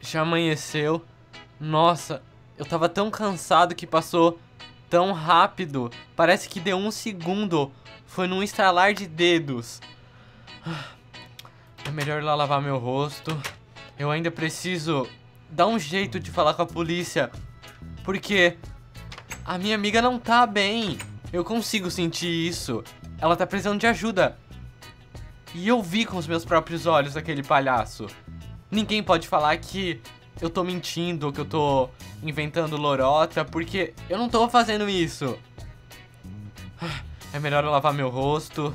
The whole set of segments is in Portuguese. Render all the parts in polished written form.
Já amanheceu. Nossa, eu tava tão cansado que passou tão rápido. Parece que deu 1 segundo. Foi num estralar de dedos. É melhor ir lá lavar meu rosto. Eu ainda preciso dar um jeito de falar com a polícia, porque a minha amiga não tá bem. Eu consigo sentir isso. Ela tá precisando de ajuda. E eu vi com os meus próprios olhos aquele palhaço. Ninguém pode falar que eu tô mentindo, que eu tô inventando lorota, porque eu não tô fazendo isso. É melhor eu lavar meu rosto.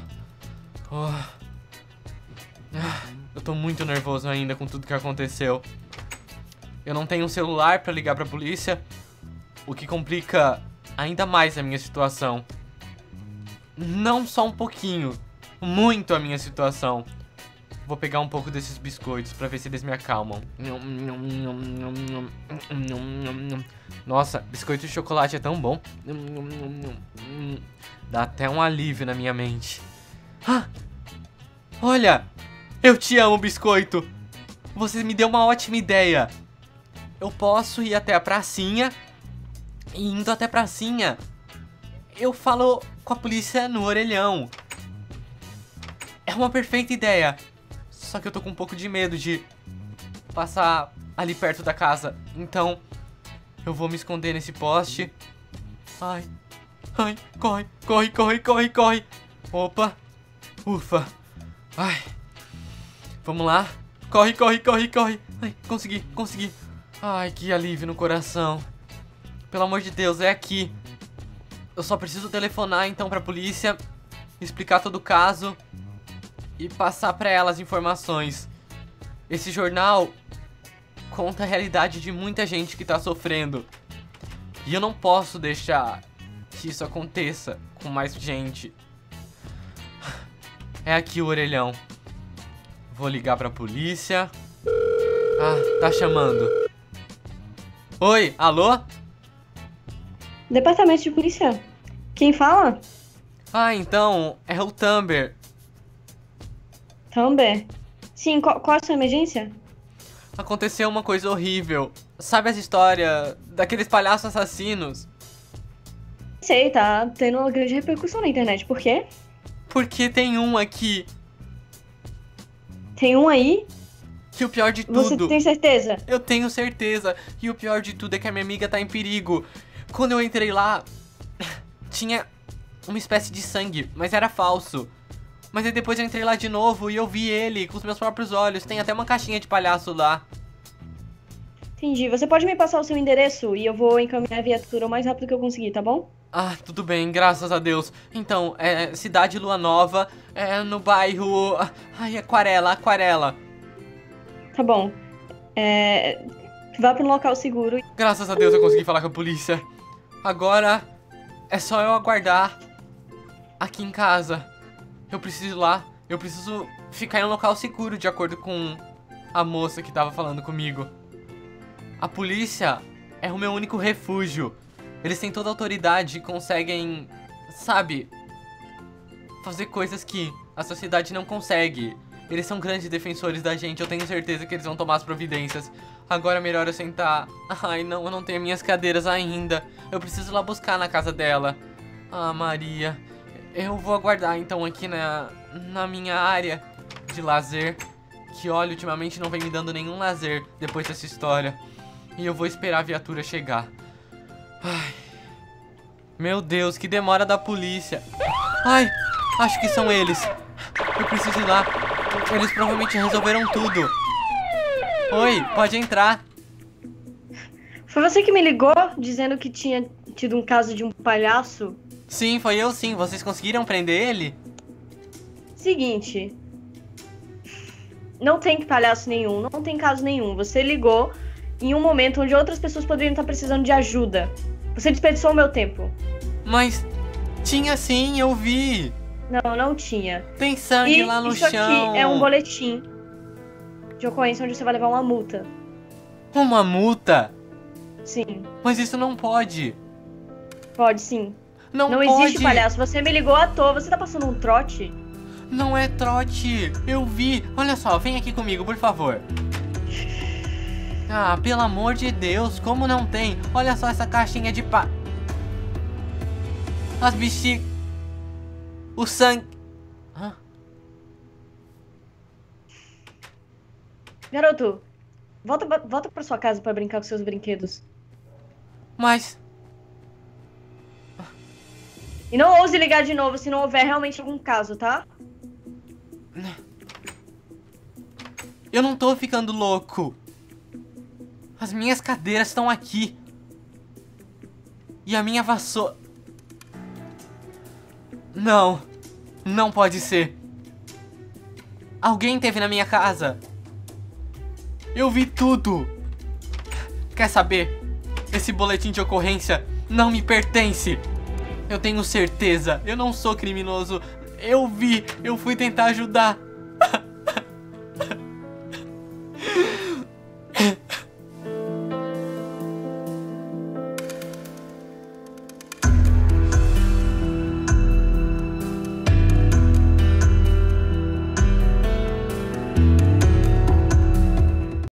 Eu tô muito nervoso ainda com tudo que aconteceu. Eu não tenho um celular pra ligar pra polícia, o que complica ainda mais a minha situação. Não só um pouquinho, muito a minha situação. Vou pegar um pouco desses biscoitos pra ver se eles me acalmam. Nossa, biscoito de chocolate é tão bom. Dá até um alívio na minha mente. Olha, eu te amo, biscoito. Você me deu uma ótima ideia. Eu posso ir até a pracinha. E indo até a pracinha, eu falo com a polícia no orelhão. É uma perfeita ideia. Só que eu tô com um pouco de medo de passar ali perto da casa. Então, eu vou me esconder nesse poste. Ai, corre, corre, corre, corre, corre. Opa, ufa. Ai, vamos lá. Corre, corre, corre, corre. Ai, consegui, consegui. Ai, que alívio no coração. Pelo amor de Deus, é aqui. Eu só preciso telefonar então pra polícia, explicar todo o caso e passar pra ela as informações. Esse jornal conta a realidade de muita gente que tá sofrendo. E eu não posso deixar que isso aconteça com mais gente. É aqui o orelhão. Vou ligar pra polícia. Ah, tá chamando. Oi, alô? Departamento de polícia. Quem fala? Ah, então, é o Thumber. Thumber. Sim, qual é a sua emergência? Aconteceu uma coisa horrível. Sabe essa história daqueles palhaços assassinos? Sei, tá tendo uma grande repercussão na internet. Por quê? Porque tem um aqui. Tem um aí? Que o pior de tudo... Você tem certeza? Eu tenho certeza. E o pior de tudo é que a minha amiga tá em perigo. Quando eu entrei lá, tinha uma espécie de sangue, mas era falso. Mas aí depois eu entrei lá de novo e eu vi ele com os meus próprios olhos. Tem até uma caixinha de palhaço lá. Entendi. Você pode me passar o seu endereço e eu vou encaminhar a viatura o mais rápido que eu conseguir, tá bom? Ah, tudo bem, graças a Deus. Então, é Cidade Lua Nova, é no bairro... Ai, Aquarela, Aquarela. Tá bom. Vá para um local seguro. Graças a Deus eu consegui falar com a polícia. Agora é só eu aguardar aqui em casa. Eu preciso ir lá. Eu preciso ficar em um local seguro, de acordo com a moça que tava falando comigo. A polícia é o meu único refúgio. Eles têm toda a autoridade e conseguem, sabe, fazer coisas que a sociedade não consegue. Eles são grandes defensores da gente. Eu tenho certeza que eles vão tomar as providências. Agora é melhor eu sentar. Ai, não, eu não tenho minhas cadeiras ainda. Eu preciso ir lá buscar na casa dela. Ah, Maria. Eu vou aguardar então aqui na minha área de lazer. Que, olha, ultimamente não vem me dando nenhum lazer depois dessa história. E eu vou esperar a viatura chegar. Ai. Meu Deus, que demora da polícia. Ai, acho que são eles. Eu preciso ir lá. Eles provavelmente resolveram tudo. Oi, pode entrar. Foi você que me ligou dizendo que tinha tido um caso de um palhaço? Sim, foi eu sim. Vocês conseguiram prender ele? Seguinte. Não tem palhaço nenhum, não tem caso nenhum. Você ligou em um momento onde outras pessoas poderiam estar precisando de ajuda. Você desperdiçou o meu tempo. Mas tinha sim, eu vi. Não, não tinha. Tem sangue lá no chão. Isso aqui é um boletim de ocorrência onde você vai levar uma multa. Uma multa? Sim. Mas isso não pode. Pode sim. Não pode. Existe palhaço. Você me ligou à toa. Você tá passando um trote? Não é trote. Eu vi. Olha só, vem aqui comigo, por favor. Ah, pelo amor de Deus, como não tem? Olha só essa caixinha de pá. As bexigas. O sangue. Hã? Garoto, volta pra sua casa pra brincar com seus brinquedos. Mas... E não ouse ligar de novo se não houver realmente algum caso, tá? eu não tô ficando louco. As minhas cadeiras estão aqui. E a minha vassoura... Não. Não pode ser. Alguém esteve na minha casa. Eu vi tudo. Quer saber? Esse boletim de ocorrência não me pertence. Eu tenho certeza. Eu não sou criminoso. Eu vi. Eu fui tentar ajudar.